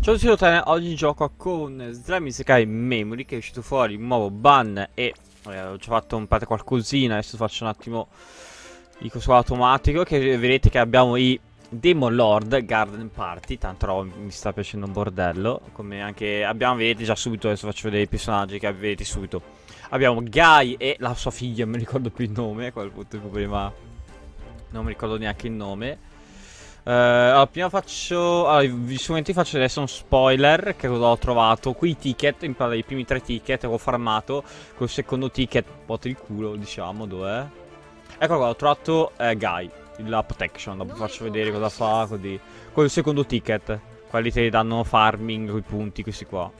Ciao a tutti, oggi gioco con Slime Isekai Memory, che è uscito fuori un nuovo ban e ho già fatto un po' qualcosina. Adesso faccio un attimo il coso automatico, che vedete che abbiamo i Demon Lord Garden Party. Tanto roba, mi sta piacendo un bordello. Come anche abbiamo, vedete già subito, adesso faccio vedere i personaggi che vedete subito. Abbiamo Guy e la sua figlia, non mi ricordo più il nome, quel punto prima non mi ricordo neanche il nome. Allora, prima faccio. Allora, visualmente faccio adesso un spoiler. Che cosa ho trovato? Qui i ticket, in i primi 3 ticket ho farmato. Col secondo ticket, botte il culo, diciamo, dov'è? Ecco qua, ho trovato Guy, la protection. Dopo faccio vedere cosa fa, così. Col secondo ticket, quelli te li danno farming, quei punti, questi qua.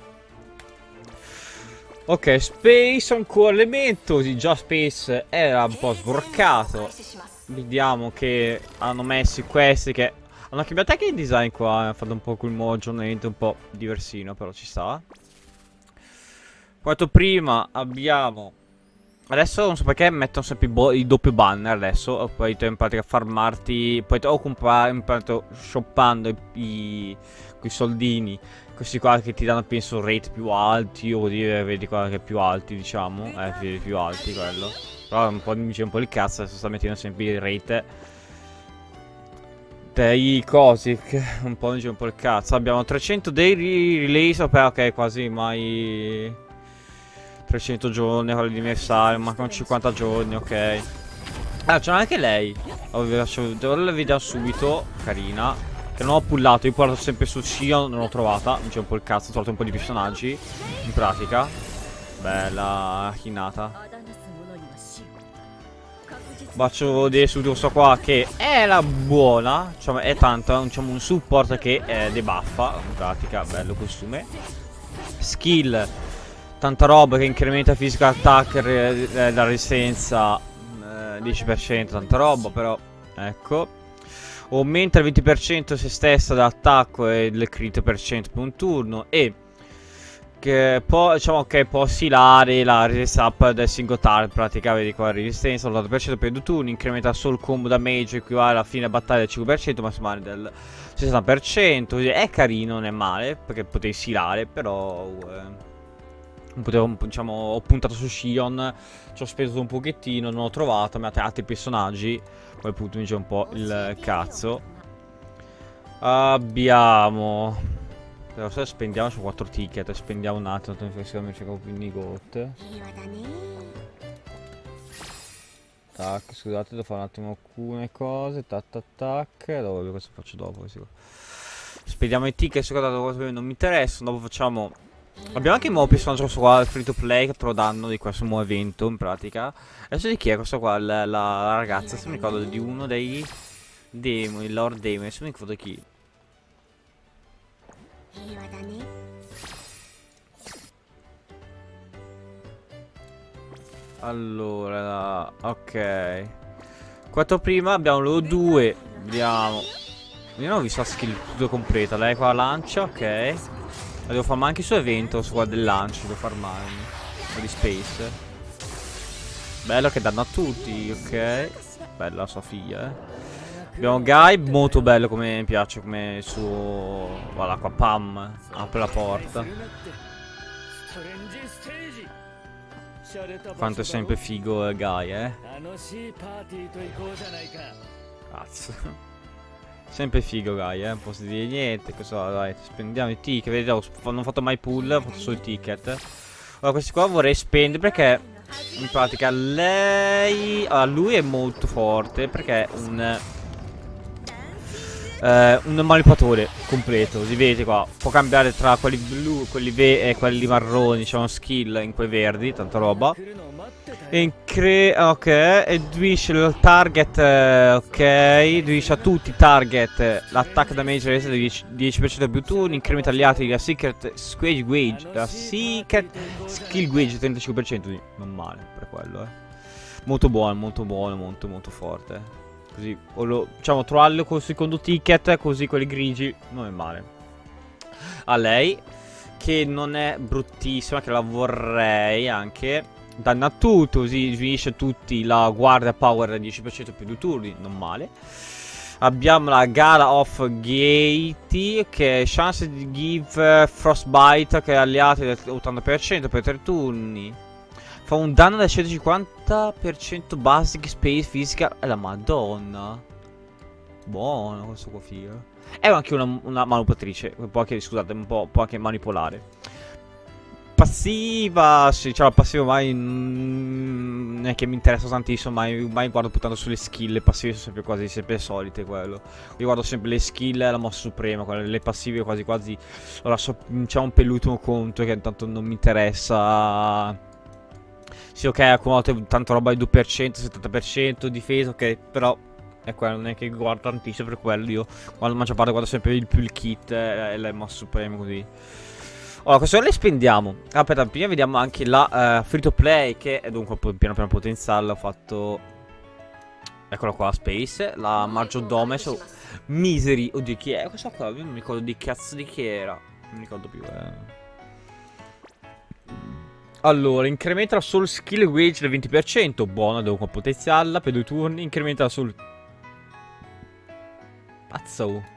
Ok, Space ancora elemento. Sì, già Space era un po' sbroccato. Vediamo che hanno messo questi che hanno cambiato anche il design qua. Hanno fatto un po' quel nuovo aggiornamento un po' diversino, però ci sta. Quanto prima abbiamo. Adesso non so perché mettono sempre i doppio banner adesso. Poi tu in pratica farmarti. Poi o comprare in pratica shoppando quei soldini. Questi qua che ti danno penso rate più alti. O dire vedi qua che più alti, diciamo. Vedi più alti quello. Però un po' mi dice un po' il cazzo, adesso sta mettendo sempre il rate dei cosi, che un po' mi dice un po' il cazzo. Abbiamo 300 daily release, ok, quasi mai 300 giorni con l'anniversario, mancano 50 giorni, ok. Ah, c'è anche lei. Ora la vediamo subito, carina. Che non ho pullato, io porto sempre su Shion, non l'ho trovata, mi dice un po' il cazzo, ho trovato un po' di personaggi, in pratica. Bella chinata. Faccio vedere subito questo qua che è la buona, diciamo, è tanto, diciamo, un support che debuffa, in pratica, bello costume. Skill, tanta roba che incrementa physical attack, la resistenza 10%, tanta roba però, ecco. Aumenta il 20% se stessa dall'attacco e il crit per cento per un turno e che può, diciamo che può oscillare la resist up del single target. In pratica vedi qua la resistenza l'80% per 2 turni, incrementa solo il combo damage equivale alla fine battaglia del 5%, massimale del 60%. È carino, non è male, perché potevi oscillare, però diciamo, ho puntato su Shion, ci ho speso un pochettino, non l'ho trovato, mi ha altri personaggi, poi appunto mi c'è un po' il cazzo. Abbiamo. Però se spendiamo su 4 ticket, spendiamo un attimo, mi cercavo più di got. Tac, scusate, devo fare un attimo alcune cose. Tac tac tac. Dopo questo faccio dopo. Spendiamo i ticket, scusate, non mi interessano. Dopo facciamo. Abbiamo anche il nuovo personaggio questo qua, il free to play, che te lo danno di questo nuovo evento, in pratica. Adesso di chi è questo qua? La ragazza, se mi ricordo di uno dei demoni, il Lord Demon, adesso mi ricordo chi. Allora, ok. Quanto prima abbiamo loro due. Vediamo. Io non ho visto la skill tutto completa. Lei qua lancia, ok. La devo farmare anche su evento, su qua del lancio. Devo farmarmi un po' di space. Bello che danno a tutti, ok. Bella la sua figlia, Abbiamo Guy, molto bello, come mi piace, come su. Voilà qua, pam, apre la porta. Quanto è sempre figo Guy, Cazzo. Sempre figo Guy, non posso dire niente. Cosa, dai, spendiamo i ticket. Vedete, non ho fatto mai pull, ho fatto solo i ticket. Allora, questi qua vorrei spendere perché in pratica lei. Allora, lui è molto forte perché è un manipolatore completo, si vede qua. Può cambiare tra quelli blu, quelli e quelli marroni, diciamo skill in quei verdi, tanta roba. E ok, e diluisce il target, ok, diluisce a tutti i target l'attack damage resa del 10% più turni, incrementa gli altri la secret skill gauge, 35%, non male per quello, Molto buono, molto forte. Così, diciamo, trovarlo col secondo ticket, così quelli grigi, non è male. A lei, che non è bruttissima, che la vorrei anche. Danna tutto, così finisce tutti la guardia power 10% più 2 turni, non male. Abbiamo la Gala of Gaiety, che è chance di give Frostbite, che è alleati del 80% per 3 turni. Fa un danno del 150% basic space physical. È la madonna. Buono questo qua, figo. È anche una manipolatrice. Può anche, scusate, può anche manipolare. Passiva, sì, cioè la passiva mai non è che mi interessa tantissimo, mai guardo più tanto sulle skill. Le passive sono sempre quasi sempre solite, quello. Io guardo sempre le skill e la mossa suprema, le passive quasi quasi lo lascio, diciamo, per l'ultimo conto, che intanto non mi interessa. Sì, ok, accumulato tanta roba di 2%, 70% difesa, ok, però è quello, non è che guardo tantissimo per quello. Io quando maggior parte guardo sempre più il kit e le mosse supreme, così. Allora, questo le spendiamo. Aspetta, prima vediamo anche la free to play, che è dunque piano piano potenziale. Ho fatto, eccola qua, Space, la Margiodome. Misery. Oddio, chi è questa qua? Io non mi ricordo di cazzo di chi era. Non mi ricordo più. Allora, incrementa la soul skill wage del 20%. Buona, devo potenziarla per 2 turni. Incrementa la soul. Pazzo.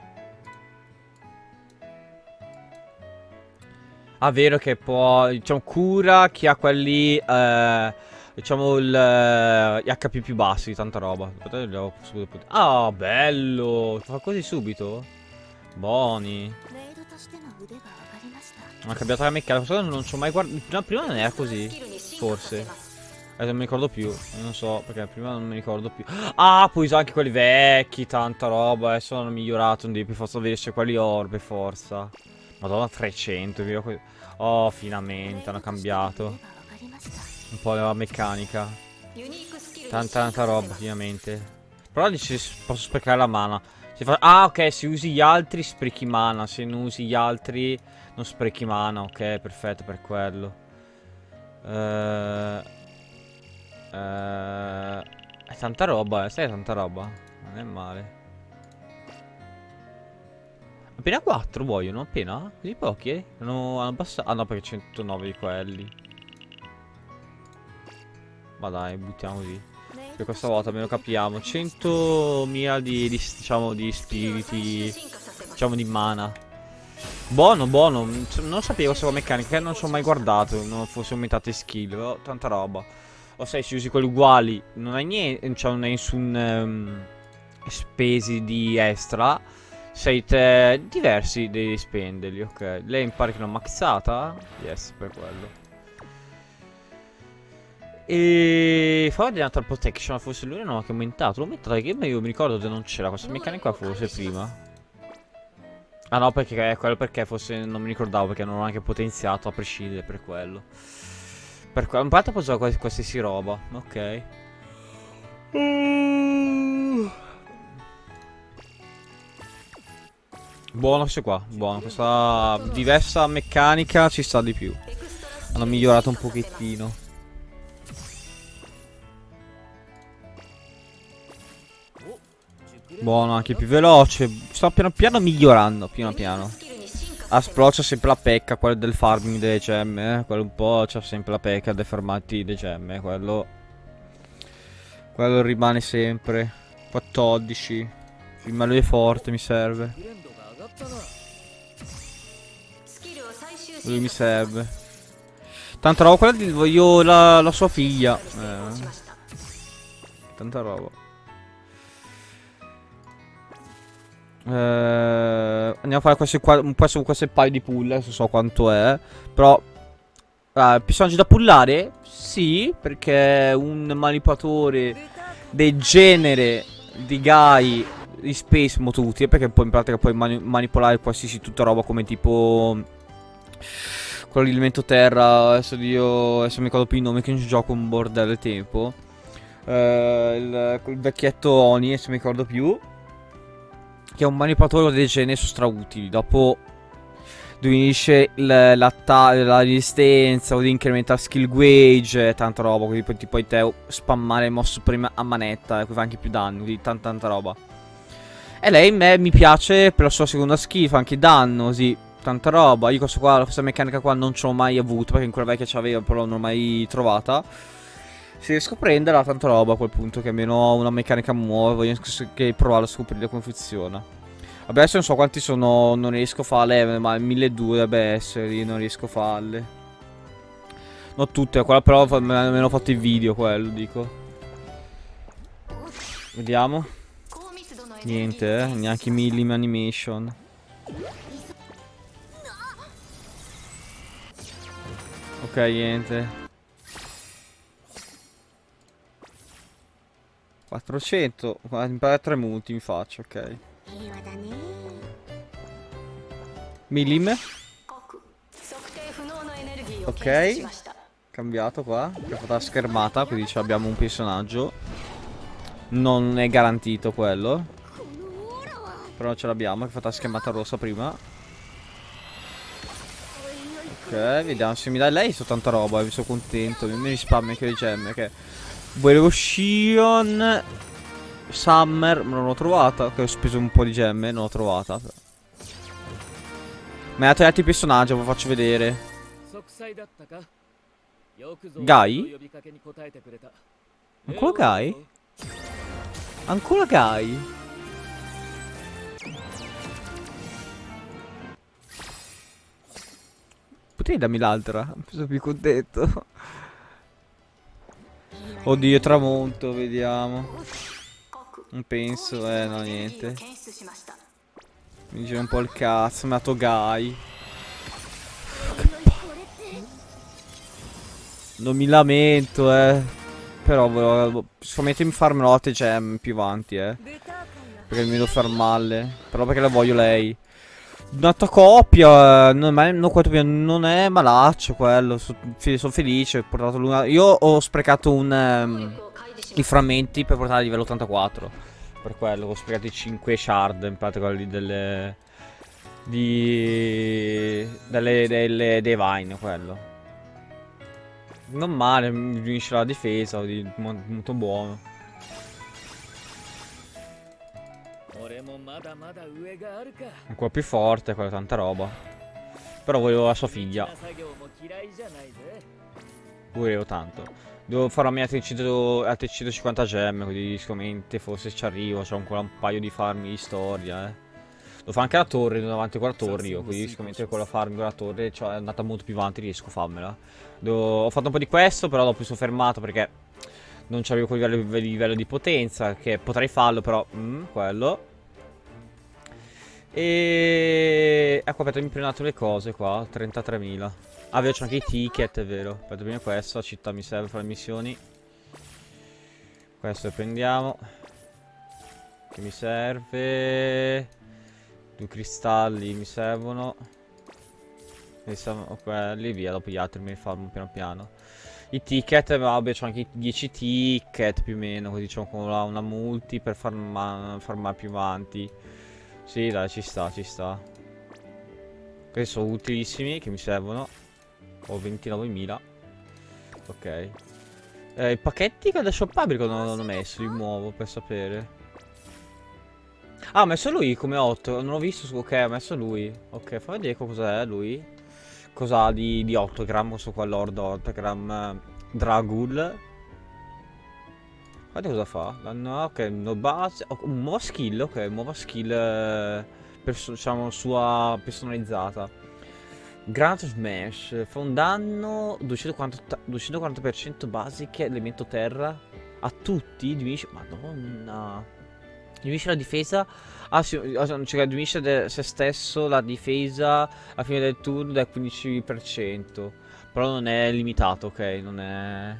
Ah, vero che può, diciamo, cura chi ha quelli, diciamo, gli HP più bassi, tanta roba. Ah, bello. Fa così subito? Buoni. Ha cambiato la meccanica. Non ci ho mai guardato. Prima non era così. Forse. Non mi ricordo più. Non so, perché prima non mi ricordo più. Ah, puoi usare anche quelli vecchi. Tanta roba. Adesso hanno migliorato. Non devi per forza vedere quelli oro, per forza. Madonna, 300. Oh, finalmente hanno cambiato un po' la meccanica. Tanta roba, finalmente. Però dici, posso sprecare la mana. Ah, ok, se usi gli altri sprechi mana. Se non usi gli altri non sprechi mana. Ok, perfetto, per quello. È tanta roba, sai, è tanta roba. Non è male. Appena 4 vogliono, appena? Così pochi? Hanno abbassato. Ah no, perché 109 di quelli. Ma dai, buttiamo così. Per questa volta almeno capiamo. 100.000 diciamo, di spiriti. Diciamo di mana. Buono, buono. Non sapevo questa meccanica, che non ci ho mai guardato. Non fosse aumentate skill. Però tanta roba. O sai, se usi quelli uguali, non hai niente. Cioè, non hai nessun spesi di extra. Siete diversi devi spenderli, ok. Lei mi pare che l'ho maxata. Yes, per quello. E fa vedere Natal Protection. Forse lui non ha che aumentato. L'ho aumentato perché io mi ricordo che non c'era questa meccanica qua forse prima. Ah no, perché è quello, perché forse non mi ricordavo, perché non l'ho anche potenziato a prescindere per quello. Per quello. Imparate a usare qualsiasi roba. Ok. Buono questo qua, buono. Questa diversa meccanica ci sta di più. Hanno migliorato un pochettino. Buono, anche più veloce. Sto piano piano migliorando, piano piano. Aspro c'ha sempre la pecca, quello del farming delle gemme, quello un po' c'ha sempre la pecca dei fermati delle gemme, quello rimane sempre. 14. Il malo è forte, mi serve. Lui mi serve. Tanta roba, quella voglio la sua figlia. Tanta roba. Andiamo a fare questo paio di pull. Adesso so quanto è. Però personaggi da pullare? Sì, perché un manipolatore del genere di Guy di Space molto utile, perché poi in pratica puoi manipolare qualsiasi tutta roba, come tipo quello di elemento terra. Adesso mi ricordo più il nome, che non ci gioco un bordello del tempo. Il vecchietto Oni, adesso mi ricordo più, che è un manipolatore del genere, sono strautili. Dopo diminuisce la resistenza, o di incrementare skill wage, tanta roba, così poi ti puoi spammare il mosso prima a manetta, e poi fa anche più danni, quindi tanta roba. E lei mi piace per la sua seconda skill, fa anche danno, così, tanta roba. Io questa meccanica qua non ce l'ho mai avuto, perché in quella vecchia c'aveva, però non l'ho mai trovata. Se riesco a prenderla, tanta roba a quel punto, che almeno ho una meccanica nuova, voglio che provare a scoprire come funziona. Vabbè, adesso non so quanti sono, non riesco a farle, ma 1200 dovrebbe essere, non riesco a farle. Non tutte, quella però me ne ho fatto il video, quello, dico. Vediamo. Niente, neanche i millim animation. Ok, niente. 400, imparare 3 multi mi faccio, ok. Millim. Ok. Cambiato qua. Che ho fatto la schermata, quindi abbiamo un personaggio. Non è garantito quello. Però ce l'abbiamo, che ho fatto la schermata rossa prima. Ok, vediamo se mi dà lei. Sono tanta roba, mi sono contento. Mi risparmio anche le gemme, che... Volevo Shion Summer, ma non l'ho trovata. Che ho speso un po' di gemme, non l'ho trovata. Ma ha tagliato i personaggi, ve lo faccio vedere. Guy? Ancora Guy? Ancora Guy? Potevi darmi l'altra? Sono più contento. Oddio, tramonto, vediamo. Non penso, no, niente. Mi gira un po' il cazzo, mi ha dato Guy. Non mi lamento, Però volevo... Solamente mi farmerò altre gemme più avanti, Perché mi devo farmarle. Però perché la voglio lei. Un'altra coppia, non è malaccio quello. Sono felice. Ho portato io ho sprecato i frammenti per portare a livello 84. Per quello ho sprecato i 5 shard. In pratica quelli delle Divine, quello. Non male, mi finisce la difesa, molto buono. Ancora più forte, quella tanta roba. Però volevo la sua figlia. Volevo tanto. Devo fare la mia altre 150 gemme, quindi sicuramente forse ci arrivo. C'ho ancora un paio di farmi di storia, Devo fare anche la torre, davanti con la torre io, quindi sicuramente con la farm con la torre è andata molto più avanti, riesco a farmela. Ho fatto un po' di questo, però dopo mi sono fermato perché non c'avevo quel livello di potenza, che potrei farlo, però quello. E ecco, aspetta, mi prendo un attimo le cose qua, 33.000. Ah, vedo c'ho anche i ticket, è vero. Aspetta, prima questo, la città mi serve per fare le missioni. Questo lo prendiamo. Che mi serve. 2 cristalli mi servono. Mi servono quelli, via, dopo gli altri mi farmo piano piano. I ticket, vabbè, c'ho anche i 10 ticket più o meno, così c'ho una multi per farmare più avanti. Sì, dai, ci sta, ci sta. Questi sono utilissimi, che mi servono. Ho 29.000. Ok. I pacchetti che adesso Publico non ho messo, li muovo per sapere. Ah, ho messo lui come 8, non l'ho visto, ok, ha messo lui. Ok, fa vedere cos'è lui. Cosa ha di 8 gram, questo qua, Lord 8 gram Dragul. Guarda cosa fa. No, ok, no base. Un nuova skill, ok, nuova skill. Diciamo sua personalizzata. Granate Smash. Fa un danno 240% basic, elemento terra. A tutti. Diminuisce. Madonna. Diminuisce la difesa. Ah sì, cioè diminuisce se stesso la difesa a fine del turno del 15%. Però non è limitato, ok, non è...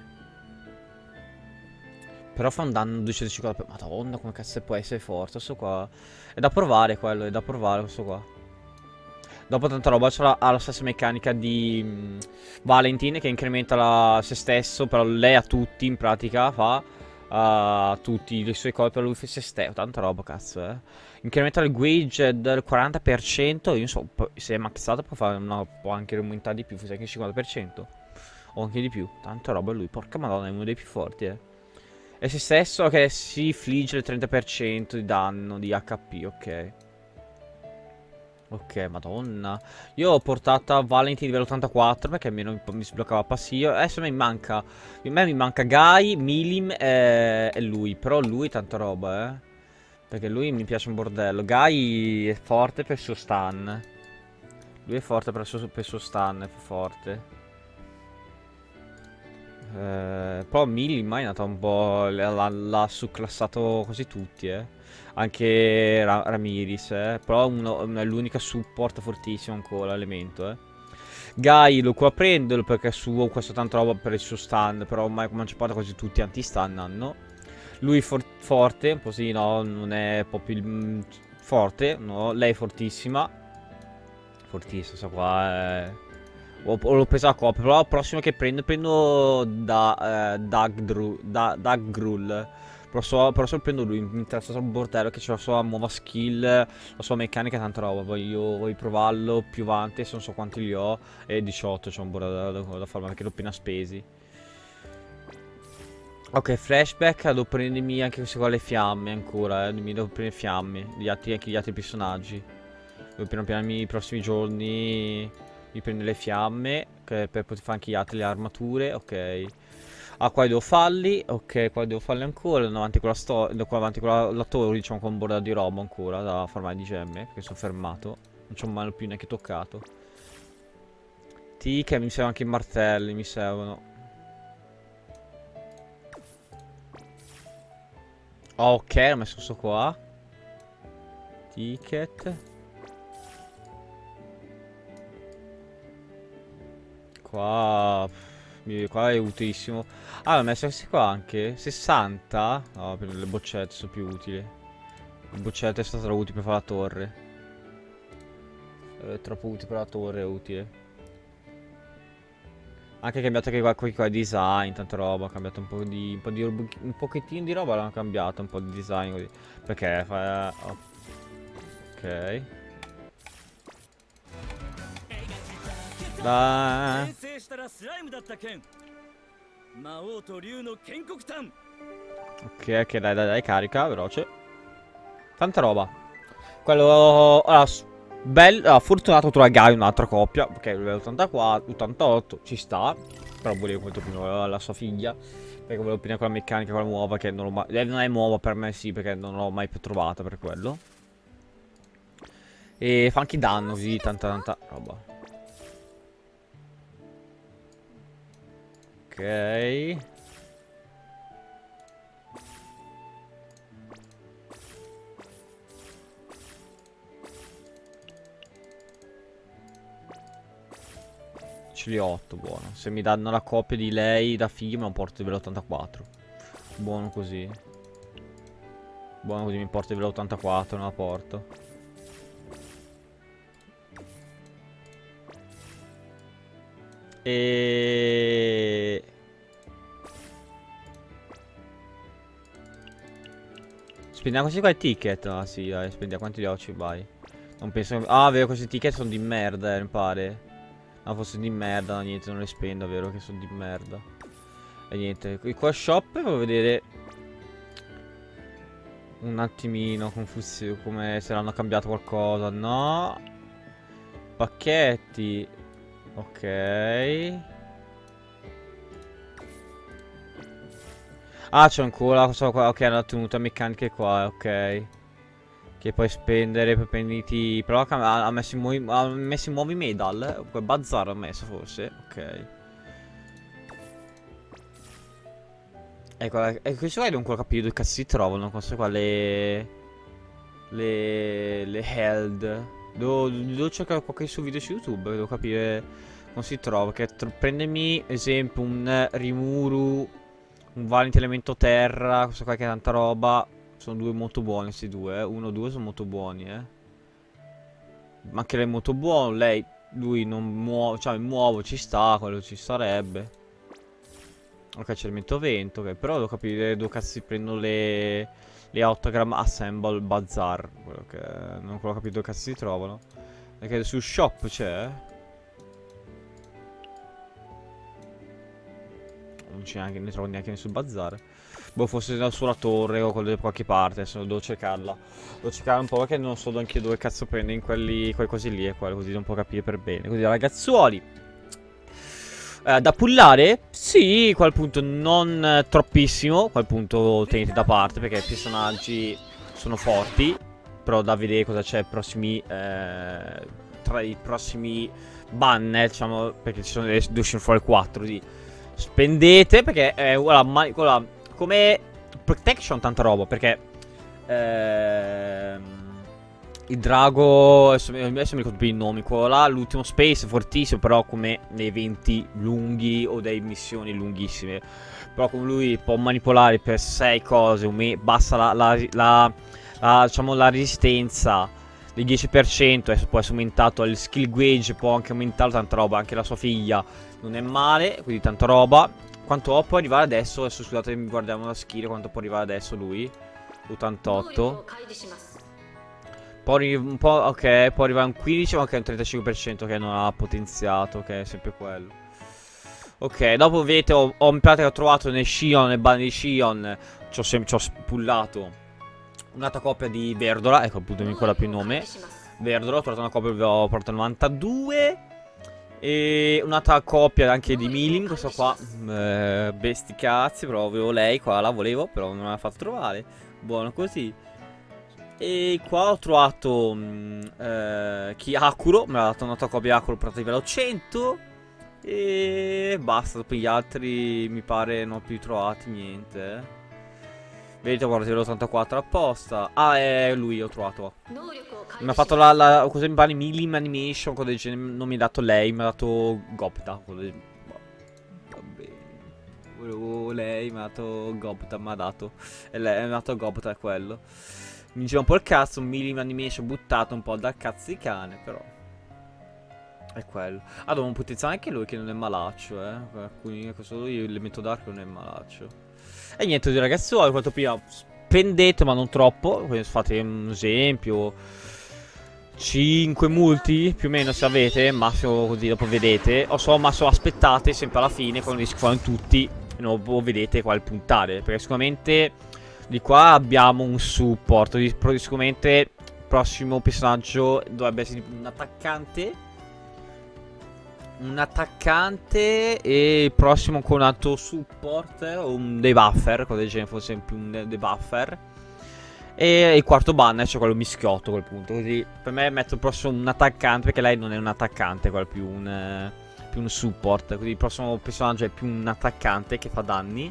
Però fa un danno 250. Madonna, come cazzo può essere forte questo qua. È da provare quello, è da provare questo qua. Dopo tanta roba ha la stessa meccanica di Valentine, che incrementa se stesso. Però lei a tutti in pratica fa tutti i suoi colpi per lui se stesso. Tanta roba, cazzo, Incrementa il gauge del 40%. Io non so, se è maxato può anche aumentare di più, forse anche il 50%. O anche di più. Tanta roba lui, porca madonna, è uno dei più forti, E se stesso che si infligge il 30% di danno di HP, ok. Ok, madonna. Io ho portato Valentine livello 84 perché almeno mi sbloccava passivo. Adesso a me mi manca Guy, Milim e lui. Però lui tanta roba, eh. Perché lui mi piace un bordello. Guy è forte per il suo stun. Lui è forte per il suo stun, è forte. Però Milim mai è andato un po'. L'ha succlassato quasi tutti, eh. Anche Ramiris, però è l'unica support fortissimo ancora, elemento, Guy lo qua prendelo perché è suo, questo tanto roba per il suo stun, però ormai come ci porta quasi tutti anti-stun hanno. Lui forte, un po' sì, no, non è proprio forte, no, lei è fortissima. Fortissima, questa qua è. L'ho presa a coppia, però la prossima che prendo da Doug Grull. Però se lo prendo lui, mi interessa solo un bordello che c'ha la sua nuova skill, la sua meccanica e tanta roba. Voglio provarlo più avanti, se non so quanti li ho. E 18, c'è un bordello da farlo, perché l'ho appena spesi. Ok, flashback, devo prendermi anche queste qua le fiamme ancora, mi devo prendere fiamme, anche gli altri personaggi. Devo piano piano i prossimi giorni mi prendo le fiamme per poter fare anche gli altri, le armature, ok. Ah, qua devo farli, ok, qua devo farli ancora, andiamo avanti con la storia, qua avanti con la torre, diciamo con un bordo di roba ancora da farmare di gemme, perché sono fermato, non c'ho mai più neanche toccato. Che mi servono anche i martelli, mi servono. Oh, ok, ho messo questo qua. Ticket. Qua è utilissimo. Ah, ho messo questi qua anche 60. No, per le boccette sono più utili. Le boccette sono troppo utili per fare la torre. È troppo utile per la torre, è utile. Anche cambiato anche qua i design, tanta roba. Ha cambiato un pochettino di roba l'hanno cambiato, un po' di design così. Perché fa. Ok. Dai. Ok, dai, carica, veloce. Tanta roba. Quello. Allora, fortunato trovare Guy un'altra coppia. Ok, livello 84, 88, ci sta. Però volevo molto prima la sua figlia. Perché volevo prima quella meccanica, quella nuova, che non, non è nuova per me, sì, perché non l'ho mai più trovata per quello. E fa anche danno, così, tanta roba. Ok. Ce li ho 8, buono. Se mi danno la coppia di lei da figlia me lo porto livello 84. Buono così. Buono così mi porto livello 84, non la porto. E... Spendiamo questi qua i ticket. Ah sì, dai, spendiamo quanti li ho, ci vai. Non penso che. Ah, vero, questi ticket sono di merda, mi pare. No, fosse di merda, no, niente, non le spendo, vero che sono di merda. E niente, qua shop devo vedere un attimino come se l'hanno cambiato qualcosa. No. Pacchetti. Ok. Ah, c'è ancora questa qua. Ok, hanno tenuto meccaniche qua, ok. Che puoi spendere per prenditi. Però ha messo i nuovi medal. Quel bazar ha messo forse. Ok. Ecco, e questo qua devo ancora capire dove cazzo si trovano. Queste qua le held. Devo cercare qualche su video su YouTube. Devo capire come si trova. Che prendermi esempio un Rimuru, un Valiant Elemento Terra. Questo qua che è tanta roba. Sono due molto buoni questi due, eh. Uno o due sono molto buoni, Ma anche lei è molto buono. Lui non muove, cioè muovo ci sta, quello ci starebbe. Ok, c'è elemento vento, ok. Però devo capire dove cazzo si prendono le autogram assemble bazar. Quello che non ho ancora capito dove cazzo si trovano. Perché sul shop c'è. Non c'è neanche, ne trovo neanche sul bazar. Boh, forse sulla torre o da qualche parte. Adesso devo cercarla. Devo cercare un po' perché non so anche dove cazzo prende in quei cosi lì e quello, così non può capire per bene. Così, ragazzuoli. Da pullare? Sì, a quel punto non troppissimo. A quel punto tenete da parte perché i personaggi sono forti. Però da vedere cosa c'è tra i prossimi banner, diciamo, perché ci sono delle uscire fuori 4 di spendete perché come protection tanta roba perché il drago adesso mi ricordo più i nomi, quello là l'ultimo space è fortissimo però come nei eventi lunghi o delle missioni lunghissime, però come lui può manipolare per 6 cose basta diciamo la resistenza del 10%, adesso può essere aumentato il skill gauge, può anche aumentare tanta roba, anche la sua figlia non è male, quindi tanta roba. Quanto può arrivare adesso? Adesso scusate, guardiamo la skill, quanto può arrivare adesso lui? 88. Poi un po', ok, può arrivare a un 15 ma anche un 35% che non ha potenziato, che è sempre quello. Ok, dopo vedete, in pratica ho trovato nel Shion, nel ban di Shion, ci ho spullato un'altra coppia di Verdola, ecco appunto mi ricorda più il nome. Verdola, ho trovato una coppia che ho portato 92. E un'altra coppia anche di Milim, questa qua, besti cazzi, però avevo lei, qua la volevo, però non me l'ha fatto trovare. Buono così. E qua ho trovato Akuro, me l'ha dato un'altra coppia Akuro per livello 100. E basta, dopo gli altri mi pare non ho più trovati niente. Vedete, guarda, livello 84 apposta. Ah, è lui, ho trovato. Mi ha fatto cosa mi pare Milim Animation, cosa del genere. Non mi ha dato lei, mi ha dato Gopta. Vabbè. Volevo lei, mi ha dato Gopta, mi ha dato. E lei mi ha dato Gopta, è quello. Mi gira un po' il cazzo, Milim Animation buttato un po' dal cazzo di cane, però. È quello. Ah, devo potenziare anche lui che non è malaccio, Alcuni, questo lui, l'elemento dark non è malaccio. E niente, ragazzuoli, quanto prima spendete ma non troppo. Fate un esempio 5 multi più o meno se avete, massimo così dopo vedete. O so, massimo aspettate sempre alla fine quando si fanno tutti e dopo vedete qual puntare. Perché sicuramente di qua abbiamo un support. Sicuramente il prossimo personaggio dovrebbe essere un attaccante. Un attaccante e il prossimo con un altro support o un debuffer, cosa del genere, forse più un debuffer. E il quarto banner c'è quello mischiotto a quel punto, così per me metto il prossimo un attaccante perché lei non è un attaccante, quello più un support, così il prossimo personaggio è più un attaccante che fa danni.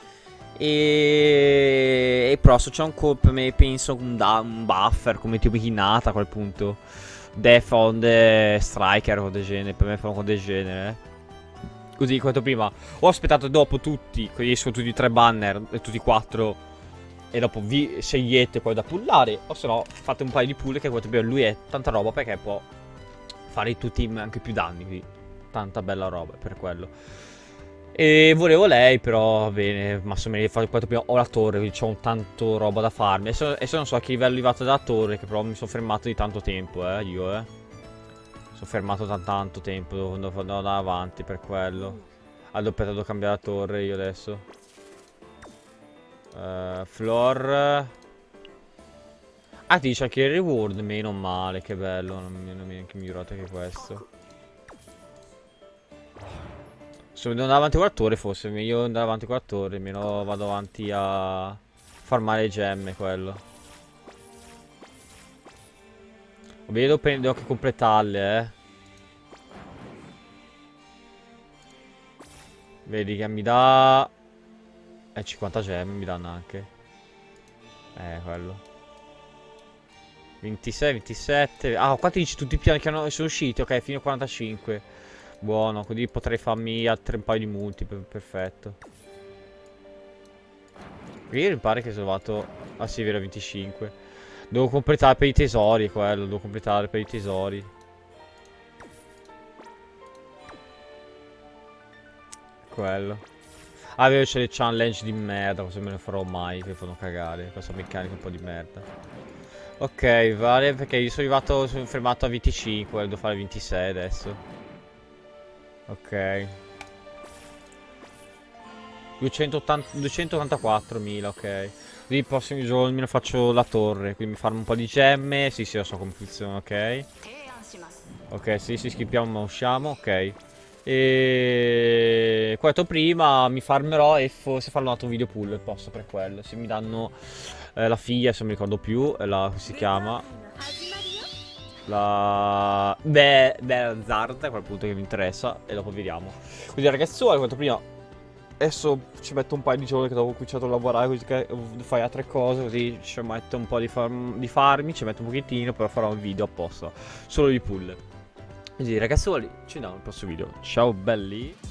E il prossimo c'è per me penso un buffer come tipo Hinata a quel punto. Death on the Striker o del genere, per me fanno con del genere. Così quanto prima ho aspettato dopo tutti, quelli sono tutti 3 banner e tutti 4. E dopo vi scegliete poi da pullare. O se no fate un paio di pull che quanto prima lui è tanta roba perché può fare tutti anche più danni. Quindi tanta bella roba per quello. E volevo lei, però va bene, ma se me ne fa quanto prima ho la torre, quindi c'ho un tanto roba da farmi. Adesso non so a che livello è arrivato della torre, che però mi sono fermato di tanto tempo, io. Sono fermato da tanto tempo, devo andare avanti per quello. Devo cambiare la torre io adesso. Floor. Ah, ti dice anche il reward, meno male, che bello, non mi è neanche migliorato anche questo. Se devo andare avanti con la torre forse è meglio andare avanti con la torre, almeno vado avanti a farmare le gemme quello. Vedo devo anche completarle, Vedi che mi dà 50 gemme mi danno anche. Quello 26, 27. Ah, qua ti dici tutti i piani che sono usciti. Ok, fino a 45. Buono, così potrei farmi altri un paio di multi, perfetto. Qui mi pare che sono arrivato. Ah sì, vero, 25. Devo completare per i tesori quello, devo completare per i tesori. Quello. Ah, vero, c'è le challenge di merda, cosa me ne farò mai, che fanno cagare. Questa meccanica un po' di merda. Ok, vale, perché io sono fermato a 25, devo fare 26 adesso. Ok. 284.000, ok. Quindi i prossimi giorni me ne faccio la torre, quindi mi farmo un po' di gemme. Sì, sì, lo so come funziona, ok. Ok, sì, sì, skippiamo ma usciamo, ok. E come ho detto prima, mi farmerò e forse farò un altro video pull al posto per quello. Se mi danno la figlia, se non mi ricordo più, come si chiama. Beh, Zard è quel punto che mi interessa e dopo vediamo. Quindi ragazzuoli, come ho detto prima, adesso ci metto un paio di giorni che dopo ho cominciato a lavorare, così che fai altre cose, così ci metto un po' di farmi, ci metto un pochettino, però farò un video apposta, solo di pull. Quindi ragazzuoli, ci vediamo nel prossimo video. Ciao belli!